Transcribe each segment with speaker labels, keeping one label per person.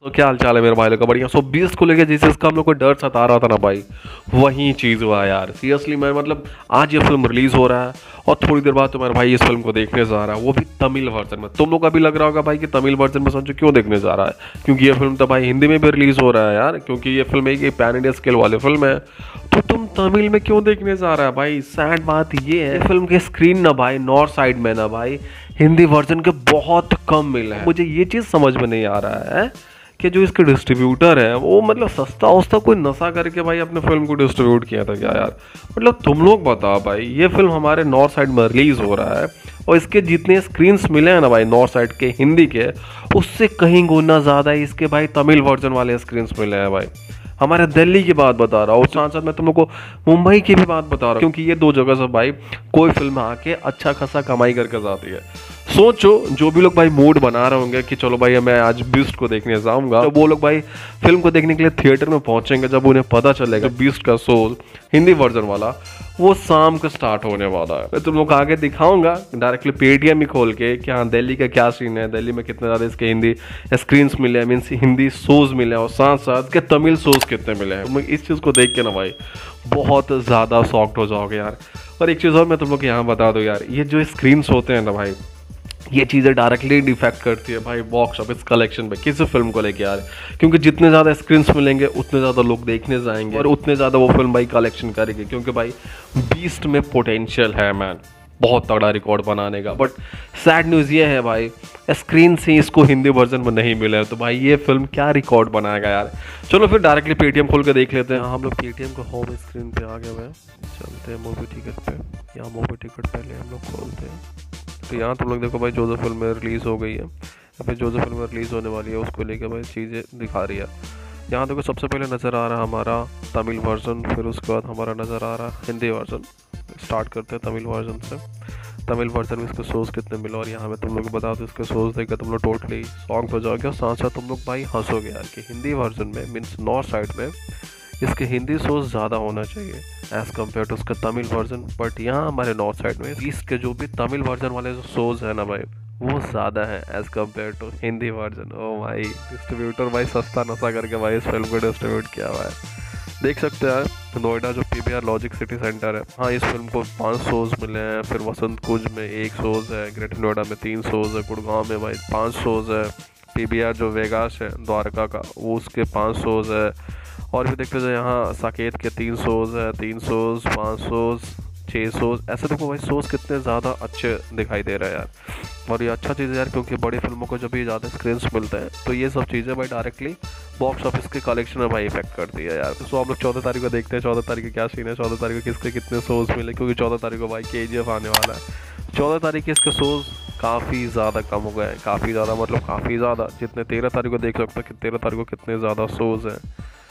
Speaker 1: तो क्या हाल चाल है मेरे भाई लोग का? बढ़िया। सो 20 को लेके जिस चीज़ का हम लोग को डर सता रहा था ना भाई, वही चीज़ हुआ यार। सीरियसली मैं मतलब आज ये फिल्म रिलीज़ हो रहा है और थोड़ी देर बाद तो मेरा भाई इस फिल्म को देखने जा रहा है, वो भी तमिल वर्जन में। तुम लोग का भी लग रहा होगा भाई कि तमिल वर्जन में समझो क्यों देखने जा रहा है, क्योंकि ये फिल्म तो भाई हिंदी में भी रिलीज़ हो रहा है यार, क्योंकि ये फिल्म एक पैन इंडिया स्केल वाली फिल्म है। तो तुम तमिल में क्यों देखने जा रहा है भाई? सैड बात ये है, फिल्म के स्क्रीन ना भाई नॉर्थ साइड में ना भाई हिंदी वर्जन के बहुत कम मिले हैं। मुझे ये चीज़ समझ में नहीं आ रहा है कि जो इसके डिस्ट्रीब्यूटर है वो मतलब सस्ता उस्ता कोई नशा करके भाई अपने फिल्म को डिस्ट्रीब्यूट किया था क्या यार? मतलब तुम लोग बताओ भाई, ये फिल्म हमारे नॉर्थ साइड में रिलीज हो रहा है और इसके जितने स्क्रीन्स मिले हैं ना भाई नॉर्थ साइड के हिंदी के, उससे कहीं गुना ज़्यादा इसके भाई तमिल वर्जन वाले स्क्रीन्स मिले हैं भाई। हमारे दिल्ली की बात बता रहा हूँ, साथ साथ मैं तुम लोग को मुंबई की भी बात बता रहा हूँ, क्योंकि ये दो जगह से भाई कोई फिल्म आके अच्छा खासा कमाई करके जाती है। सोचो जो भी लोग भाई मूड बना रहे होंगे कि चलो भाई मैं आज बीस्ट को देखने जाऊंगा, तो वो लोग भाई फिल्म को देखने के लिए थिएटर में पहुंचेंगे जब उन्हें पता चलेगा बीस्ट का शो हिंदी वर्जन वाला वो शाम को स्टार्ट होने वाला है। मैं तुम लोग आगे दिखाऊंगा डायरेक्टली पेटीएम ही खोल के कि हाँ दिल्ली का क्या सीन है, दिल्ली में कितने ज़्यादा इसके हिंदी स्क्रीन्स मिले हैं, मीन्स हिंदी शोज मिले हैं, और साथ साथ के तमिल शोज कितने मिले हैं। तुम इस चीज़ को देख के ना भाई बहुत ज़्यादा शॉक्ड हो जाओगे यार। और एक चीज़ और मैं तुम लोग यहाँ बता दूँ यार, ये जो स्क्रीन्स होते हैं ना भाई, ये चीज़ें डायरेक्टली डिफेक्ट करती है भाई बॉक्स ऑफिस कलेक्शन पे किसी फिल्म को लेके यार, क्योंकि जितने ज़्यादा स्क्रीन्स मिलेंगे उतने ज़्यादा लोग देखने जाएंगे और उतने ज़्यादा वो फिल्म भाई कलेक्शन करेगी, क्योंकि भाई बीस्ट में पोटेंशियल है मैन बहुत तगड़ा रिकॉर्ड बनाने का। बट सैड न्यूज़ ये है भाई स्क्रीन से इसको हिंदी वर्जन में नहीं मिला है, तो भाई ये फिल्म क्या रिकॉर्ड बनाएगा यार। चलो फिर डायरेक्टली पेटीएम खोल के देख लेते हैं। हम लोग पेटीएम को होम स्क्रीन पे आ गए हुए हैं, चलते हैं मूवी टिकट पे। यहाँ मूवी टिकट पहले हम लोग खोलते हैं, तो यहाँ तुम लोग देखो भाई जो जो फिल्म रिलीज़ हो गई है या फिर जो जो फिल्म रिलीज़ होने वाली है उसको लेके भाई चीज़ें दिखा रही है। यहाँ देखो सबसे पहले नज़र आ रहा है हमारा तमिल वर्जन, फिर उसके बाद हमारा नज़र आ रहा है हिंदी वर्जन। स्टार्ट करते हैं तमिल वर्जन से। तमिल वर्जन में इसके शोज़ कितने मिले, और यहाँ में तुम लोग बता दो इसके शोज़ देख के तुम लोग टोटली सॉन्ग हो जाओगे, और साथ साथ तुम लोग भाई हंसोगे यार कि हिंदी वर्जन में मीन्स नॉर्थ साइड में इसके हिंदी शोज़ ज़्यादा होना चाहिए एज़ कम्पेयर टू उसका तमिल वर्जन। बट यहाँ हमारे नॉर्थ साइड में इसके जो भी तमिल वर्जन वाले जो शोज़ है ना भाई वो ज़्यादा है as compare to Hindi version. ओ भाई डिस्ट्रीब्यूटर भाई सस्ता नशा करके भाई इस फिल्म को डिस्ट्रीब्यूट किया हुआ है। देख सकते हैं नोएडा जो पीवीआर लॉजिक सिटी सेंटर है, हाँ इस फिल्म को 5 शोज़ मिले हैं, फिर वसंत कुंज में 1 शोज़ है, ग्रेटर नोएडा में 3 शोज़ है, गुड़गांव में भाई 5 शोज़ है, पीवीआर जो वेगास है द्वारका का वो उसके 5 शोज़ है, और भी देखते जाए यहाँ साकेत के 3 शोज़ है, 3 शोज़ 5 शोज़ 6 शोज़। ऐसे देखो भाई शोज़ कितने ज़्यादा अच्छे दिखाई दे रहे हैं यार। और ये अच्छा चीज़ है यार, क्योंकि बड़ी फिल्मों को जब भी ज़्यादा स्क्रीन्स मिलते हैं तो ये सब चीज़ें भाई डायरेक्टली बॉक्स ऑफिस के कलेक्शन में भाई इफेक्ट करती है यार। तो आप लोग 14 तारीख को देखते हैं 14 तारीख को क्या सीन है, 14 तारीख को किसके कितने शोज़ मिले, क्योंकि 14 तारीख को भाई केजीएफ आने वाला है। 14 तारीख के इसके शोज़ काफ़ी ज़्यादा कम हो गए हैं, काफ़ी ज़्यादा मतलब काफ़ी ज़्यादा, जितने 13 तारीख को देख सकते हो कि 13 तारीख को कितने ज़्यादा शोज़ हैं,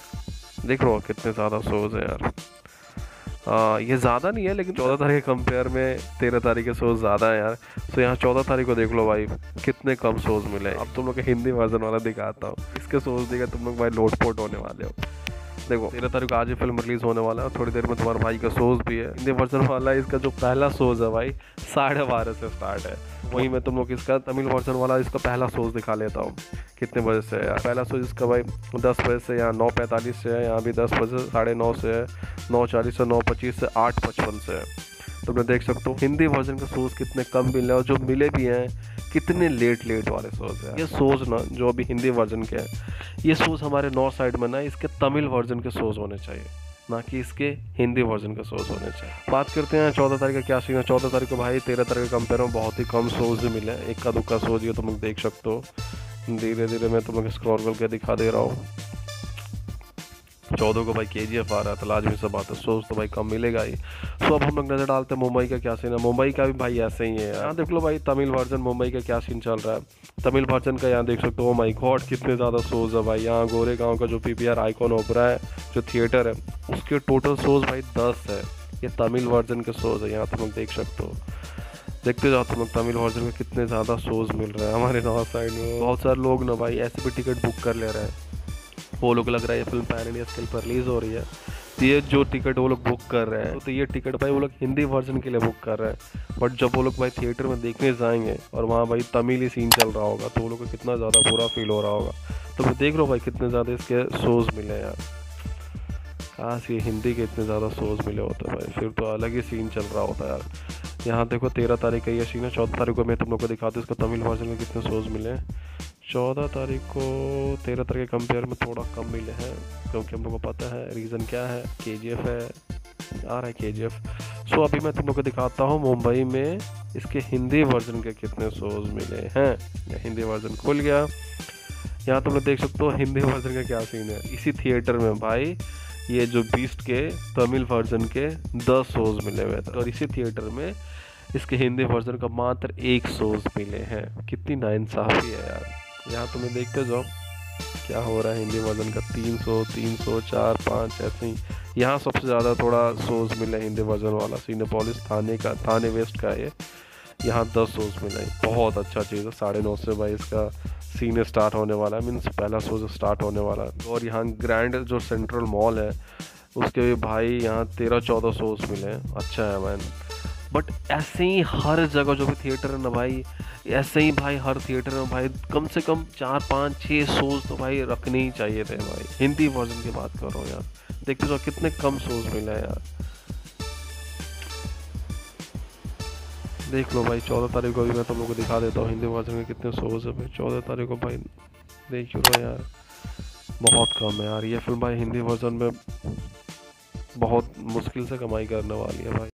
Speaker 1: देख लो कितने ज़्यादा शोज़ हैं यार। ये ज़्यादा नहीं है लेकिन 14 तारीख के कंपेयर में 13 तारीख के शोज़ ज़्यादा है यार। तो यहाँ 14 तारीख को देख लो भाई कितने कम शोज़ मिले। अब तुम लोग के हिंदी वर्जन वाला दिखाता हूँ, इसके शोज़ देखा तुम लोग भाई लोटपोट होने वाले हो। देखो 13 तारीख को आज ही फिल्म रिलीज़ होने वाला है, थोड़ी देर में तुम्हारे भाई का शोज़ भी है हिंदी वर्जन वाला। इसका जो पहला शोज़ है भाई 12:30 से स्टार्ट है, वहीं मैं तुम लोग इसका तमिल वर्जन वाला इसका पहला शोज़ दिखा लेता हूँ कितने बजे से है। पहला शोज़ इसका भाई 10 बजे से, यहाँ 9:45 से है, यहाँ भी 10 बजे 9:30 से है, 9:40 से, 9:25 से, 8:55 से है। तुमने देख सकते हो हिंदी वर्जन के शोज़ कितने कम मिले, और जो मिले भी हैं कितने लेट वाले शोज़ हैं। ये शोज़ ना जो अभी हिंदी वर्जन के हैं ये शोज़ हमारे नॉर्थ साइड में ना इसके तमिल वर्जन के शोज़ होने चाहिए, ना कि इसके हिंदी वर्जन के शोज़ होने चाहिए। बात करते हैं 14 तारीख का क्या सीन है। 14 तारीख को भाई 13 तारीख के कंपेयर में बहुत ही कम शोज़ मिले हैं, इक्का दुक्का शोज़ ये तुम लोग देख सकते हो। धीरे धीरे मैं तुम लोग स्क्रॉल करके दिखा दे रहा हूँ। 14 को भाई केजीएफ आ रहा है, तो लाजमी सा बात है शोज़ तो भाई कम मिलेगा ही। तो अब हम लोग नज़र डालते हैं मुंबई का क्या सीन है। मुंबई का भी भाई ऐसे ही है, यहाँ देख लो भाई तमिल वर्जन मुंबई का क्या सीन चल रहा है। तमिल वर्जन का यहाँ देख सकते हो, ओ माय गॉड कितने ज़्यादा शोज़ है भाई। यहाँ गोरेगांव का जो पीवीआर आइकॉन ओपरा है जो थिएटर है उसके टोटल शोज़ भाई 10 है, ये तमिल वर्जन के शोज़ है। यहाँ तुम लोग देख सकते हो, देखते जाओ तुम लोग तमिल वर्जन में कितने ज़्यादा शोज़ मिल रहे हैं। हमारे नॉर्थ साइड में बहुत सारे लोग ना भाई ऐसे भी टिकट बुक कर ले रहे हैं, वो लोग लग रहा है ये फिल्म पैन इंडिया स्केल पर रिलीज़ हो रही है ये जो टिकट वो लोग बुक कर रहे हैं तो ये टिकट भाई वो लोग हिंदी वर्जन के लिए बुक कर रहे हैं, बट जब वो लोग भाई थिएटर में देखने जाएंगे और वहाँ भाई तमिल ही सीन चल रहा होगा तो वो लोग को कितना ज़्यादा बुरा फील हो रहा होगा। तो मैं देख लो भाई कितने ज़्यादा इसके शोज़ मिले यार, काश ये हिंदी के इतने ज़्यादा शोज़ मिले होते भाई, फिर तो अलग ही सीन चल रहा होता यार। यहाँ देखो 13 तारीख का ये सीन है, 14 तारीख को मैं तुम लोग को दिखाता हूँ इसका तमिल वर्जन में कितने शोज़ मिले हैं। 14 तारीख को 13 तारीख के कंपेयर में थोड़ा कम मिले हैं, क्योंकि हम लोग को पता है रीज़न क्या है, KGF है, आ रहा है KGF। सो अभी मैं तुम लोग को दिखाता हूँ मुंबई में इसके हिंदी वर्जन के कितने शोज़ मिले हैं। हिंदी वर्जन खुल गया, यहाँ तुम लोग देख सकते हो हिंदी वर्जन का क्या सीन है। इसी थिएटर में भाई ये जो बीस्ट के तमिल वर्जन के 10 शोज़ मिले हुए थे और इसी थिएटर में इसके हिंदी वर्जन का मात्र 1 शोज़ मिले हैं। कितनी नाइंसाफ़ी है यार। यहाँ तुम्हें देखते जाओ क्या हो रहा है, हिंदी वर्जन का 300, 300, 4, 5 ऐसे ही। यहाँ सबसे ज़्यादा थोड़ा शोज़ मिले हिंदी वर्जन वाला सिनेपोलिस थाने वेस्ट का है, यहाँ 10 शोज़ मिले। बहुत अच्छा चीज़ है। 9:30 से भाई इसका सीन स्टार्ट होने वाला है, मीन्स पहला शो स्टार्ट होने वाला है। और यहाँ ग्रैंड जो सेंट्रल मॉल है उसके भी भाई यहाँ 13-14 शोज़ मिले हैं। अच्छा है मैन। बट ऐसे ही हर जगह जो भी थिएटर है ना भाई, ऐसे ही भाई हर थिएटर में भाई कम से कम 4, 5, 6 शोज़ तो भाई रखने ही चाहिए थे भाई। हिंदी वर्जन की बात कर रहा हूँ यार, देखते जाओ कितने कम शोज़ मिले हैं यार। देख लो भाई 14 तारीख को भी मैं तुम लोग को दिखा देता हूँ हिंदी वर्जन में कितने शोज़ है भाई। 14 तारीख को भाई देख लो यार, बहुत कम है यार। ये फिल्म भाई हिंदी वर्जन में बहुत मुश्किल से कमाई करने वाली है भाई।